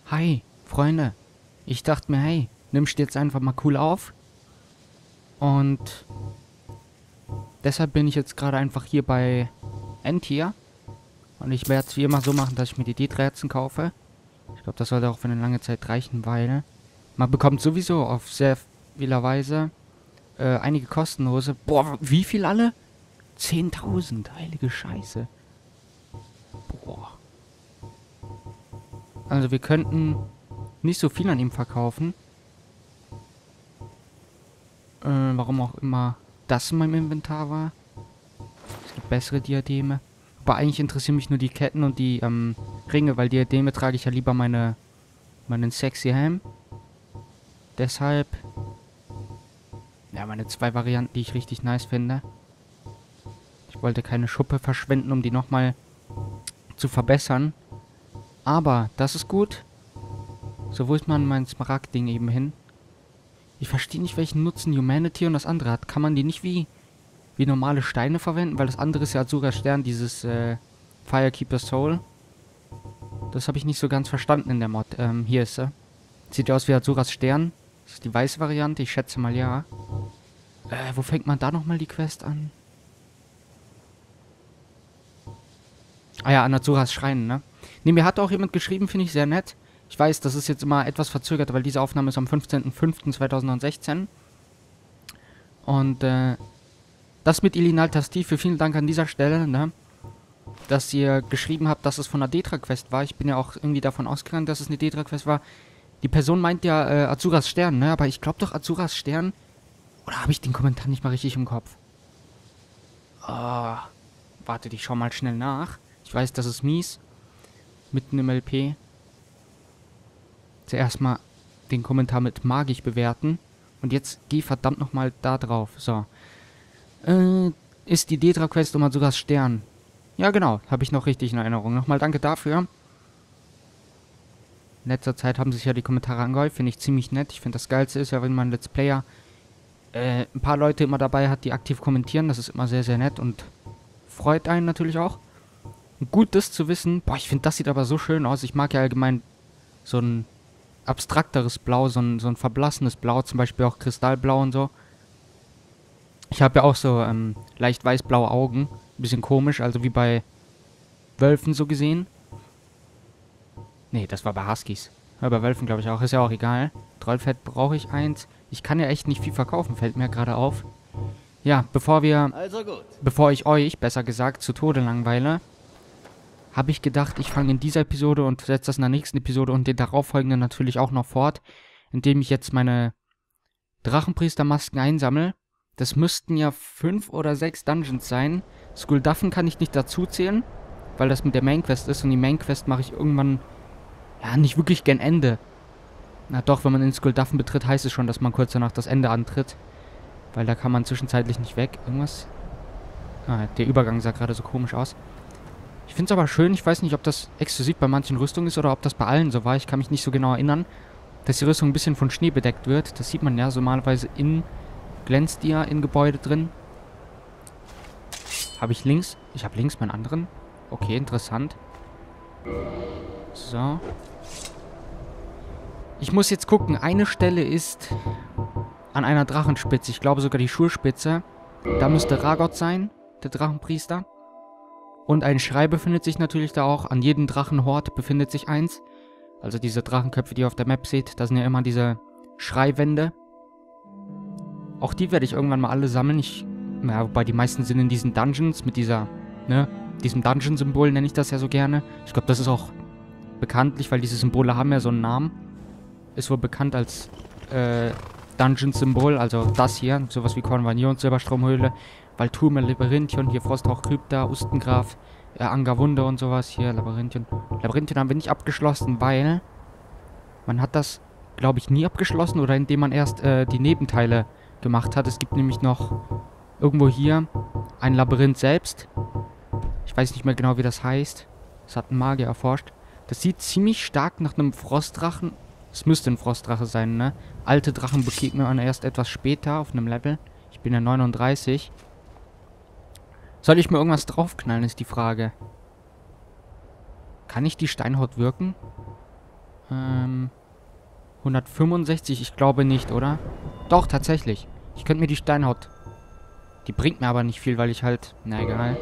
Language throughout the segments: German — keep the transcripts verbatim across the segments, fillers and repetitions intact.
Hi, Freunde. Ich dachte mir, hey, nimmst du jetzt einfach mal cool auf. Und deshalb bin ich jetzt gerade einfach hier bei N-Tier. Und ich werde es wie immer so machen, dass ich mir die D drei Herzen kaufe. Ich glaube, das sollte auch für eine lange Zeit reichen, weil man bekommt sowieso auf sehr vieler Weise äh, einige kostenlose. Boah, wie viel alle? zehntausend, heilige Scheiße. Boah. Also wir könnten nicht so viel an ihm verkaufen. Äh, warum auch immer das in meinem Inventar war. Es gibt bessere Diademe. Aber eigentlich interessieren mich nur die Ketten und die ähm, Ringe, weil Diademe trage ich ja lieber meine meinen sexy Helm. Deshalb ja, meine zwei Varianten, die ich richtig nice finde. Ich wollte keine Schuppe verschwenden, um die nochmal zu verbessern. Aber das ist gut. So, wo ist man mein Smaragd-Ding eben hin? Ich verstehe nicht, welchen Nutzen Humanity und das andere hat. Kann man die nicht wie, wie normale Steine verwenden? Weil das andere ist ja Azuras Stern, dieses äh, Firekeeper Soul. Das habe ich nicht so ganz verstanden in der Mod. Ähm, hier ist sie. Sieht ja aus wie Azuras Stern. Das ist die weiße Variante, ich schätze mal ja. Äh, wo fängt man da nochmal die Quest an? Ah ja, an Azuras Schrein, ne? Ne, mir hat auch jemand geschrieben, finde ich sehr nett. Ich weiß, das ist jetzt immer etwas verzögert, weil diese Aufnahme ist am fünfzehnten fünften zweitausendsechzehn. Und, äh, das mit Ilinal Tastif, vielen Dank an dieser Stelle, ne? Dass ihr geschrieben habt, dass es von einer Detra-Quest war. Ich bin ja auch irgendwie davon ausgegangen, dass es eine Detra-Quest war. Die Person meint ja äh, Azuras Stern, ne? Aber ich glaube doch Azuras Stern. Oder habe ich den Kommentar nicht mal richtig im Kopf? Oh, wartet, ich schau mal schnell nach. Ich weiß, das ist mies. Mitten im L P. Zuerst mal den Kommentar mit magisch bewerten. Und jetzt geh verdammt nochmal da drauf. So. Äh, ist die Detra-Quest um Azuras Stern. Ja, genau. Habe ich noch richtig in Erinnerung. Nochmal danke dafür. In letzter Zeit haben sich ja die Kommentare angehäuft. Finde ich ziemlich nett. Ich finde, das Geilste ist ja, wenn man Let's Player äh, ein paar Leute immer dabei hat, die aktiv kommentieren. Das ist immer sehr, sehr nett und freut einen natürlich auch. Und gut, das zu wissen. Boah, ich finde, das sieht aber so schön aus. Ich mag ja allgemein so ein abstrakteres Blau, so ein, so ein verblassenes Blau. Zum Beispiel auch Kristallblau und so. Ich habe ja auch so ähm, leicht weiß-blaue Augen. Ein bisschen komisch, also wie bei Wölfen so gesehen. Nee, das war bei Huskies. Ja, bei Wölfen glaube ich auch. Ist ja auch egal. Trollfett brauche ich eins. Ich kann ja echt nicht viel verkaufen, fällt mir gerade auf. Ja, bevor wir... Also gut. Bevor ich euch, besser gesagt, zu Tode langweile, habe ich gedacht, ich fange in dieser Episode und setze das in der nächsten Episode und den darauffolgenden natürlich auch noch fort, indem ich jetzt meine Drachenpriestermasken einsammle. Das müssten ja fünf oder sechs Dungeons sein. Skuldaffen kann ich nicht dazu zählen, weil das mit der Mainquest ist und die Mainquest mache ich irgendwann, ja, nicht wirklich gen Ende. Na doch, wenn man in Skuldaffen betritt, heißt es schon, dass man kurz danach das Ende antritt. Weil da kann man zwischenzeitlich nicht weg. Irgendwas? Ah, der Übergang sah gerade so komisch aus. Ich finde es aber schön, ich weiß nicht, ob das exklusiv bei manchen Rüstungen ist oder ob das bei allen so war. Ich kann mich nicht so genau erinnern, dass die Rüstung ein bisschen von Schnee bedeckt wird. Das sieht man ja so normalerweise in... Glänzt die ja in Gebäude drin. Habe ich links? Ich habe links meinen anderen. Okay, interessant. So. Ich muss jetzt gucken. Eine Stelle ist an einer Drachenspitze. Ich glaube sogar die Schulspitze. Da müsste Ragot sein, der Drachenpriester. Und ein Schrei befindet sich natürlich da auch. An jedem Drachenhort befindet sich eins. Also diese Drachenköpfe, die ihr auf der Map seht. Da sind ja immer diese Schreiwände. Auch die werde ich irgendwann mal alle sammeln. Ich, ja, wobei die meisten sind in diesen Dungeons mit dieser, ne, diesem Dungeon-Symbol nenne ich das ja so gerne. Ich glaube, das ist auch bekanntlich, weil diese Symbole haben ja so einen Namen. Ist wohl bekannt als, äh, Dungeon-Symbol, also das hier, sowas wie Konvanion, Silberstromhöhle, Valturme, Labyrinthion, hier Frostrauch, Krypta, Ustengraf, äh, Angawunde und sowas, hier Labyrinthion. Labyrinthion haben wir nicht abgeschlossen, weil man hat das, glaube ich, nie abgeschlossen oder indem man erst, äh, die Nebenteile gemacht hat. Es gibt nämlich noch irgendwo hier ein Labyrinth selbst. Ich weiß nicht mehr genau, wie das heißt. Das hat ein Magier erforscht. Das sieht ziemlich stark nach einem Frostdrachen. Es müsste ein Frostdrache sein, ne? Alte Drachen begegnet man erst etwas später auf einem Level. Ich bin ja neununddreißig. Soll ich mir irgendwas draufknallen, ist die Frage. Kann ich die Steinhaut wirken? Ähm, hundertfünfundsechzig, ich glaube nicht, oder? Doch, tatsächlich. Ich könnte mir die Steinhaut... Die bringt mir aber nicht viel, weil ich halt... Na, egal.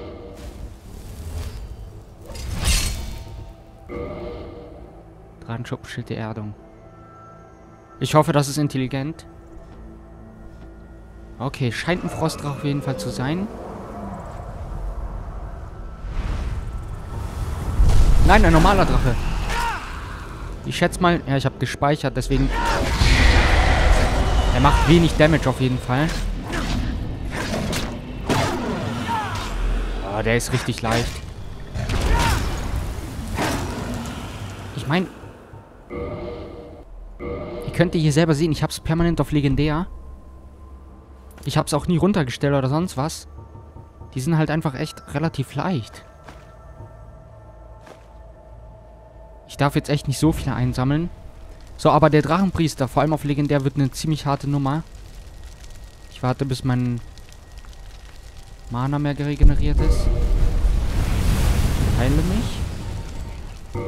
Drachenschuppenschild der Erdung. Ich hoffe, das ist intelligent. Okay, scheint ein Frostdrache auf jeden Fall zu sein. Nein, ein normaler Drache. Ich schätze mal... Ja, ich habe gespeichert, deswegen... Er macht wenig Damage auf jeden Fall. Oh, der ist richtig leicht. Ich meine... Ihr könnt ihr hier selber sehen, ich habe es permanent auf legendär. Ich habe es auch nie runtergestellt oder sonst was. Die sind halt einfach echt relativ leicht. Ich darf jetzt echt nicht so viele einsammeln. So, aber der Drachenpriester, vor allem auf legendär, wird eine ziemlich harte Nummer. Ich warte, bis mein Mana mehr regeneriert ist. Heile mich.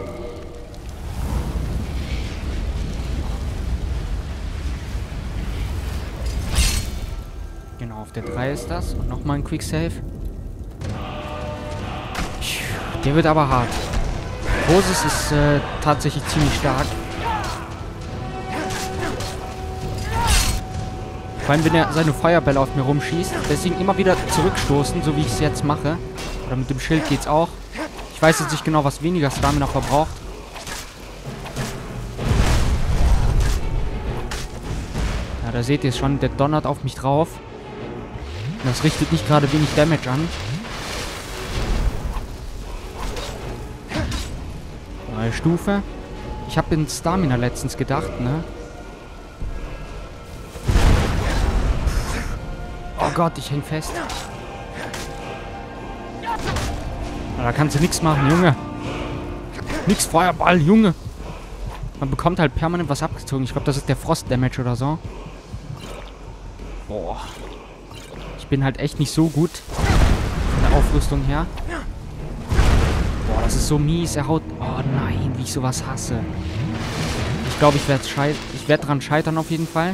Genau, auf der drei ist das. Und nochmal ein Quick Save. Der wird aber hart. Rosis ist äh, tatsächlich ziemlich stark. Vor allem, wenn er seine Feuerbälle auf mir rumschießt. Deswegen immer wieder zurückstoßen, so wie ich es jetzt mache. Oder mit dem Schild geht's auch. Ich weiß jetzt nicht genau, was weniger Stamina verbraucht. Ja, da seht ihr es schon. Der donnert auf mich drauf. Das richtet nicht gerade wenig Damage an. Neue Stufe. Ich habe in Stamina letztens gedacht, ne? Oh Gott, ich häng fest. Na, da kannst du nichts machen, Junge. Nix Feuerball, Junge. Man bekommt halt permanent was abgezogen. Ich glaube, das ist der Frost-Damage oder so. Boah. Ich bin halt echt nicht so gut von der Aufrüstung her. Boah, das ist so mies. Er haut... Oh nein, wie ich sowas hasse. Ich glaube, ich werde scheit ich werd dran scheitern auf jeden Fall.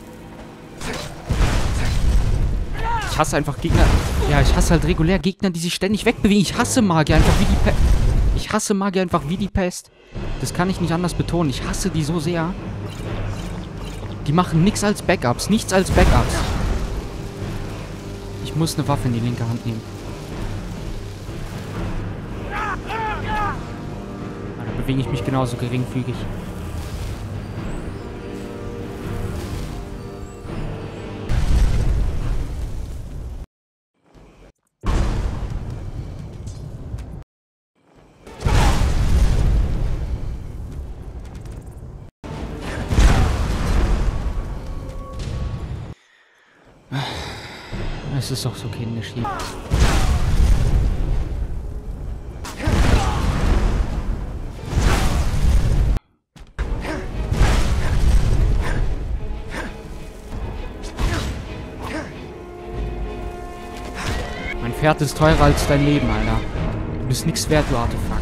Ich hasse einfach Gegner... Ja, ich hasse halt regulär Gegner, die sich ständig wegbewegen. Ich hasse Magier einfach wie die Pest. Ich hasse Magier einfach wie die Pest. Das kann ich nicht anders betonen. Ich hasse die so sehr. Die machen nichts als Backups. Nichts als Backups. Ich muss eine Waffe in die linke Hand nehmen. Da bewege ich mich genauso geringfügig. Es ist doch so kindisch hier. Mein Pferd ist teurer als dein Leben, Alter. Du bist nichts wert, du Artefakt.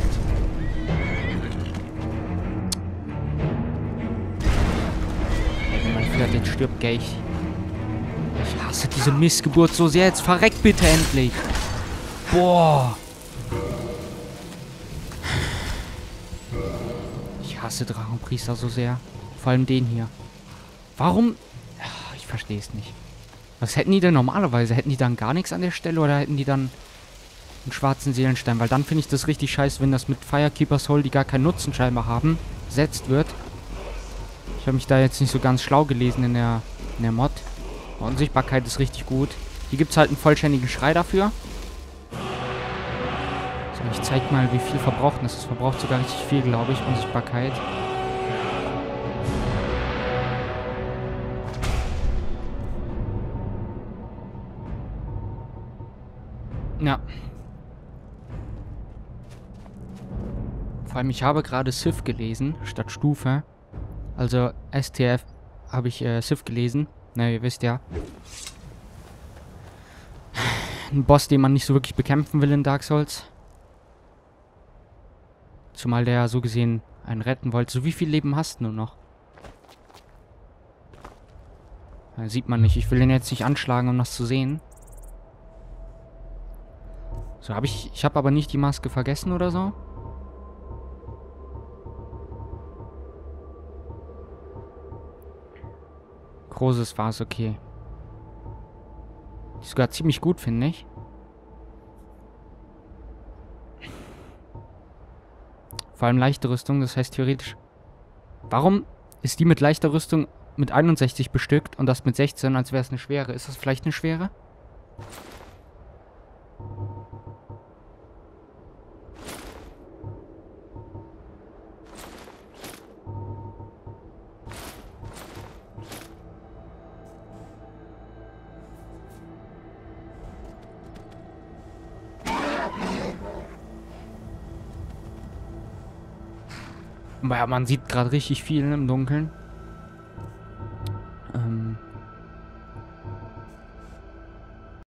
Ey, wenn mein Pferd jetzt stirbt, geh ich. Ich hasse diese Missgeburt so sehr. Jetzt verreckt bitte endlich. Boah. Ich hasse Drachenpriester so sehr. Vor allem den hier. Warum? Ich verstehe es nicht. Was hätten die denn normalerweise? Hätten die dann gar nichts an der Stelle oder hätten die dann einen schwarzen Seelenstein? Weil dann finde ich das richtig scheiße, wenn das mit Firekeeper Soul, die gar keinen Nutzen scheinbar haben, gesetzt wird. Ich habe mich da jetzt nicht so ganz schlau gelesen in der, in der Mod. Unsichtbarkeit ist richtig gut. Hier gibt es halt einen vollständigen Schrei dafür. So, ich zeig mal, wie viel verbraucht das. Es verbraucht sogar richtig viel, glaube ich. Unsichtbarkeit. Ja. Vor allem, ich habe gerade Sith gelesen, statt Stufe. Also S T F habe ich äh, Sith gelesen. Na, ihr wisst ja. Ein Boss, den man nicht so wirklich bekämpfen will in Dark Souls. Zumal der so gesehen einen retten wollte. So, wie viel Leben hast du noch? Ja, sieht man nicht. Ich will den jetzt nicht anschlagen, um das zu sehen. So, habe ich... Ich habe aber nicht die Maske vergessen oder so. Großes war es, okay. Die ist sogar ziemlich gut, finde ich. Vor allem leichte Rüstung, das heißt theoretisch... Warum ist die mit leichter Rüstung mit einundsechzig bestückt und das mit sechzehn, als wäre es eine schwere? Ist das vielleicht eine schwere? Ja, man sieht gerade richtig viel im Dunkeln. Ähm,